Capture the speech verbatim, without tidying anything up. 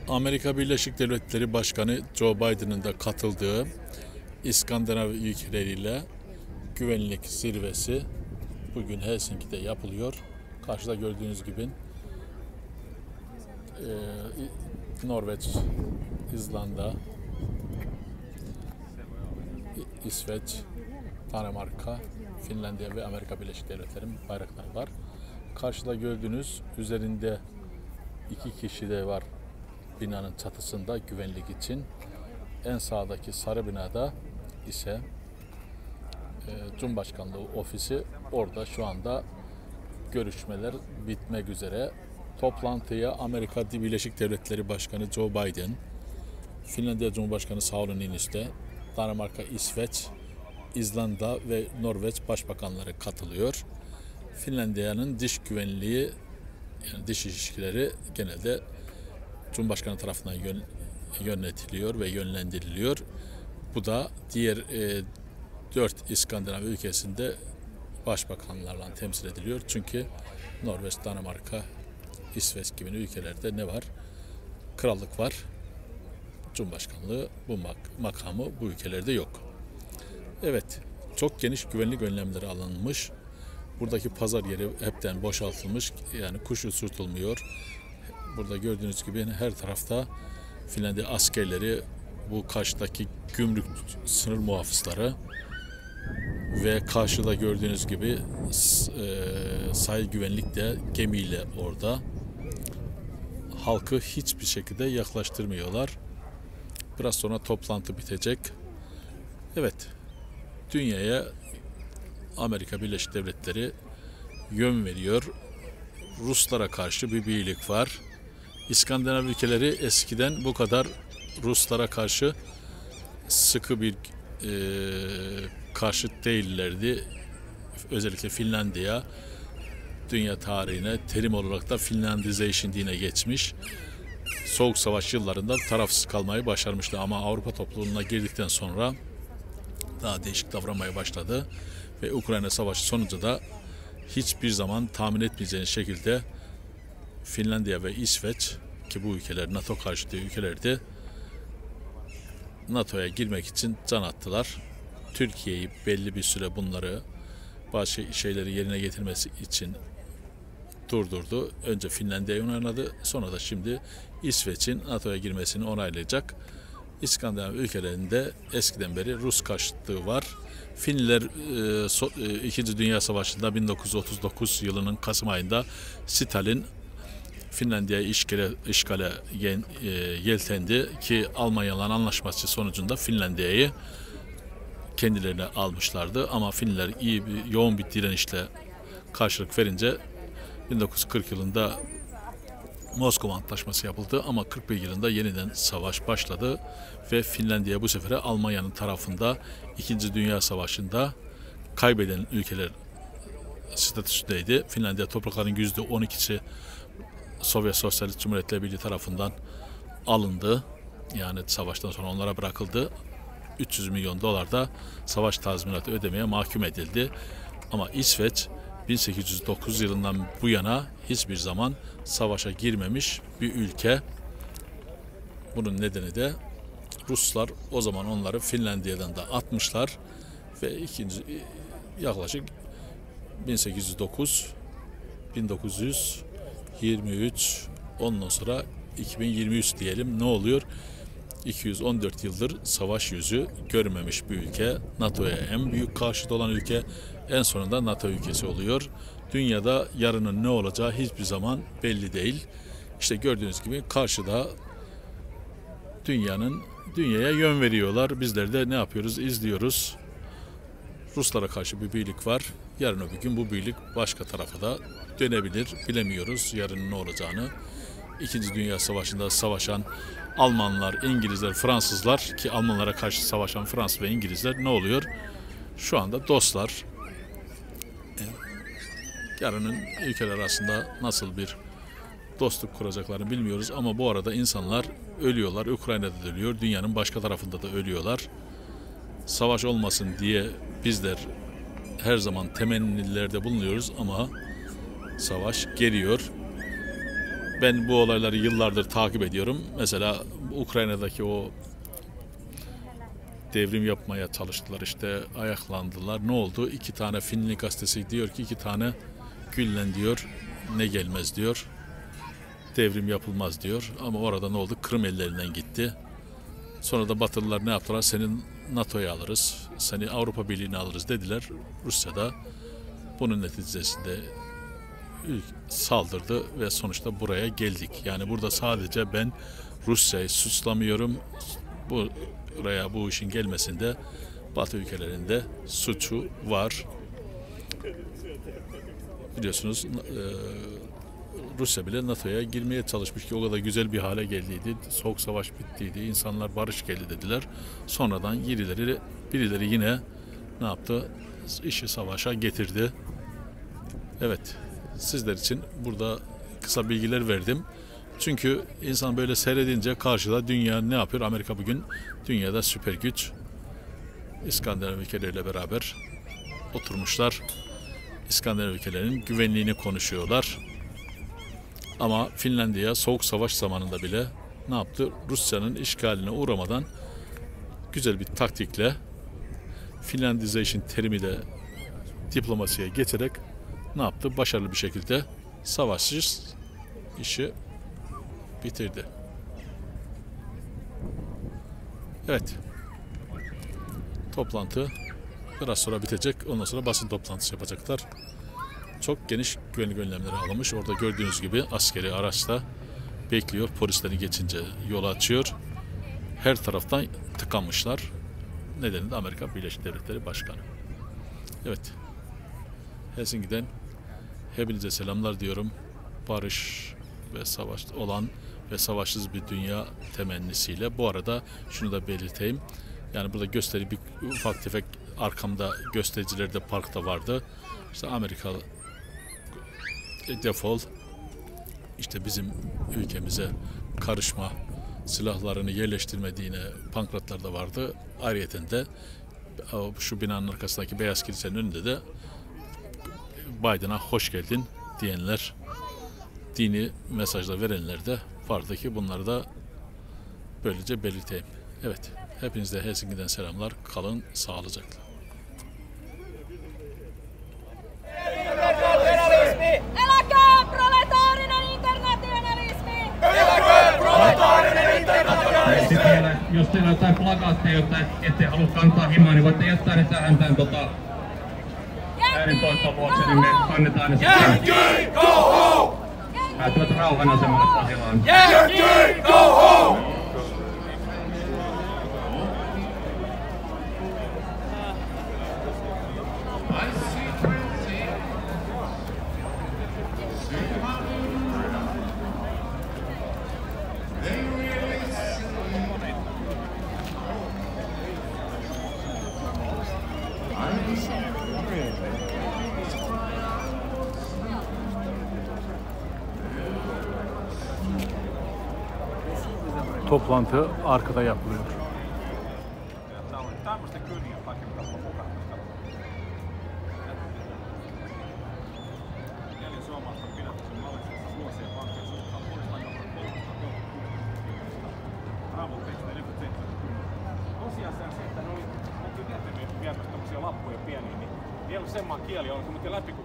Amerika Birleşik Devletleri Başkanı Joe Biden'ın da katıldığı İskandinav ülkeleriyle güvenlik zirvesi bugün Helsinki'de yapılıyor. Karşıda gördüğünüz gibi e, Norveç, İzlanda, İsveç, Danimarka, Finlandiya ve Amerika Birleşik Devletleri'nin bayrakları var. Karşıda gördüğünüz üzerinde iki kişi de var binanın çatısında güvenlik için. En sağdaki sarı binada ise e, Cumhurbaşkanlığı ofisi, orada şu anda görüşmeler bitmek üzere. Toplantıya Amerika Birleşik Devletleri Başkanı Joe Biden, Finlandiya Cumhurbaşkanı Sauli Niinistö, Danimarka, İsveç, İzlanda ve Norveç başbakanları katılıyor. Finlandiya'nın dış güvenliği, yani dış ilişkileri genelde Cumhurbaşkanı tarafından yön, yönetiliyor ve yönlendiriliyor. Bu da diğer e, dört İskandinav ülkesinde başbakanlarla temsil ediliyor. Çünkü Norveç, Danimarka, İsveç gibi ülkelerde ne var? Krallık var. Cumhurbaşkanlığı bu mak makamı bu ülkelerde yok. Evet, çok geniş güvenlik önlemleri alınmış. Buradaki pazar yeri hepten boşaltılmış. Yani kuş uçurtulmuyor. Burada gördüğünüz gibi her tarafta Finlandiya askerleri, bu karşıdaki gümrük sınır muhafızları ve karşıda gördüğünüz gibi e, sahil güvenlik de gemiyle orada. Halkı hiçbir şekilde yaklaştırmıyorlar. Biraz sonra toplantı bitecek. Evet, dünyaya Amerika Birleşik Devletleri yön veriyor. Ruslara karşı bir birlik var. İskandinav ülkeleri eskiden bu kadar Ruslara karşı sıkı bir e, karşıt değillerdi. Özellikle Finlandiya dünya tarihine terim olarak da Finlandization diye geçmiş. Soğuk Savaş yıllarında tarafsız kalmayı başarmıştı ama Avrupa topluluğuna girdikten sonra daha değişik davranmaya başladı ve Ukrayna Savaşı sonucu da hiçbir zaman tahmin etmeyeceğiniz şekilde Finlandiya ve İsveç, ki bu ülkeler NATO karşıtı ülkelerdi, NATO'ya girmek için can attılar. Türkiye'yi belli bir süre bunları, bazı şeyleri yerine getirmesi için durdurdu. Önce Finlandiya'yı onayladı, sonra da şimdi İsveç'in NATO'ya girmesini onaylayacak. İskandinav ülkelerinde eskiden beri Rus karşıtlığı var. Finliler e, so, e, İkinci Dünya Savaşı'nda bin dokuz yüz otuz dokuz yılının Kasım ayında Stalin Finlandiya'yı işgale, işgale yen, e, yeltendi ki Almanya'la anlaşması sonucunda Finlandiya'yı kendilerine almışlardı. Ama Finliler iyi bir, yoğun bir direnişle karşılık verince bin dokuz yüz kırk yılında Moskova Antlaşması yapıldı ama kırk bir yılında yeniden savaş başladı ve Finlandiya bu sefer Almanya'nın tarafında İkinci Dünya Savaşı'nda kaybeden ülkeler statüsündeydi. Finlandiya topraklarının yüzde on ikisi Sovyet Sosyalist Cumhuriyetler Birliği tarafından alındı. Yani savaştan sonra onlara bırakıldı. üç yüz milyon dolar da savaş tazminatı ödemeye mahkum edildi. Ama İsveç bin sekiz yüz dokuz yılından bu yana hiçbir zaman savaşa girmemiş bir ülke. Bunun nedeni de Ruslar o zaman onları Finlandiya'dan da atmışlar ve ikinci yaklaşık bin sekiz yüz dokuz bin dokuz yüz yirmi üç ondan sonra iki bin yirmi üç diyelim, ne oluyor? iki yüz on dört yıldır savaş yüzü görmemiş bir ülke. NATO'ya en büyük karşıt olan ülke en sonunda NATO ülkesi oluyor. Dünyada yarının ne olacağı hiçbir zaman belli değil. İşte gördüğünüz gibi karşıda dünyanın dünyaya yön veriyorlar. Bizler de ne yapıyoruz? İzliyoruz. Ruslara karşı bir birlik var. Yarın öbür gün bu birlik başka tarafa da dönebilir. Bilemiyoruz yarının ne olacağını. İkinci Dünya Savaşı'nda savaşan Almanlar, İngilizler, Fransızlar, ki Almanlara karşı savaşan Fransız ve İngilizler ne oluyor? Şu anda dostlar. Yarının ülkeler arasında nasıl bir dostluk kuracaklarını bilmiyoruz ama bu arada insanlar ölüyorlar. Ukrayna'da da ölüyor, dünyanın başka tarafında da ölüyorlar. Savaş olmasın diye bizler her zaman temennilerde bulunuyoruz ama savaş geliyor. Ben bu olayları yıllardır takip ediyorum. Mesela Ukrayna'daki o devrim yapmaya çalıştılar, işte ayaklandılar. Ne oldu? İki tane Finli gazetesi diyor ki iki tane gülle diyor ne gelmez diyor. Devrim yapılmaz diyor. Ama orada ne oldu? Kırım ellerinden gitti. Sonra da Batılılar ne yaptılar? Seni NATO'ya alırız, seni Avrupa Birliği'ne alırız dediler. Rusya'da bunun neticesinde saldırdı ve sonuçta buraya geldik. Yani burada sadece ben Rusya'yı suçlamıyorum. Bu buraya bu işin gelmesinde Batı ülkelerinde suçu var. Biliyorsunuz Rusya bile NATO'ya girmeye çalışmış ki o kadar güzel bir hale geldiydi. Soğuk savaş bittiydi. İnsanlar barış geldi dediler. Sonradan birileri, birileri yine ne yaptı? İşi savaşa getirdi. Evet. Sizler için burada kısa bilgiler verdim. Çünkü insan böyle seyredince karşıda dünya ne yapıyor? Amerika bugün dünyada süper güç. İskandinav ülkeleriyle beraber oturmuşlar. İskandinav ülkelerinin güvenliğini konuşuyorlar. Ama Finlandiya soğuk savaş zamanında bile ne yaptı? Rusya'nın işgaline uğramadan güzel bir taktikle Finlandization terimi de diplomasiye geçerek ne yaptı? Başarılı bir şekilde savaşsız işi bitirdi. Evet. Toplantı biraz sonra bitecek. Ondan sonra basın toplantısı yapacaklar. Çok geniş güvenlik önlemleri alınmış. Orada gördüğünüz gibi askeri araçta bekliyor. Polisleri geçince yol açıyor. Her taraftan tıkanmışlar. Nedeni de Amerika Birleşik Devletleri Başkanı. Evet. Helsinki'den hepinize selamlar diyorum. Barış ve savaş olan ve savaşsız bir dünya temennisiyle. Bu arada şunu da belirteyim. Yani burada gösteri bir ufak tefek arkamda göstericiler de parkta vardı. İşte Amerikalı defol, işte bizim ülkemize karışma, silahlarını yerleştirmediğine pankratlar da vardı. Ayrıyeten de şu binanın arkasındaki Beyaz Kilise'nin önünde de Biden'a hoş geldin diyenler, dini mesajlar verenler de vardı ki bunları da böylece belirteyim. Evet, hepinize Helsinki'den selamlar. Kalın sağlıcakla. Eläköön proletaarinen internationalismi! Eläköön proletaarinen internationalismi! Sitten vielä, jos teillä on jotain plakaatteja, joita ette halua kantaa himaan, niin voitte jättää ne tähän tämän tota, äänentoiston vuoksi, niin me kannetaan ne sitten. Yankee, go home! Päätyvät rauhanasemalle Pasilaan. Yankee, go home! Toplantı arkada yapılıyor. Tosiaan se, että ne oli, oltiin viemässä tämmöisiä lappuja pieniä, niin ei ollut semmoinen kieli, oli mutta läpi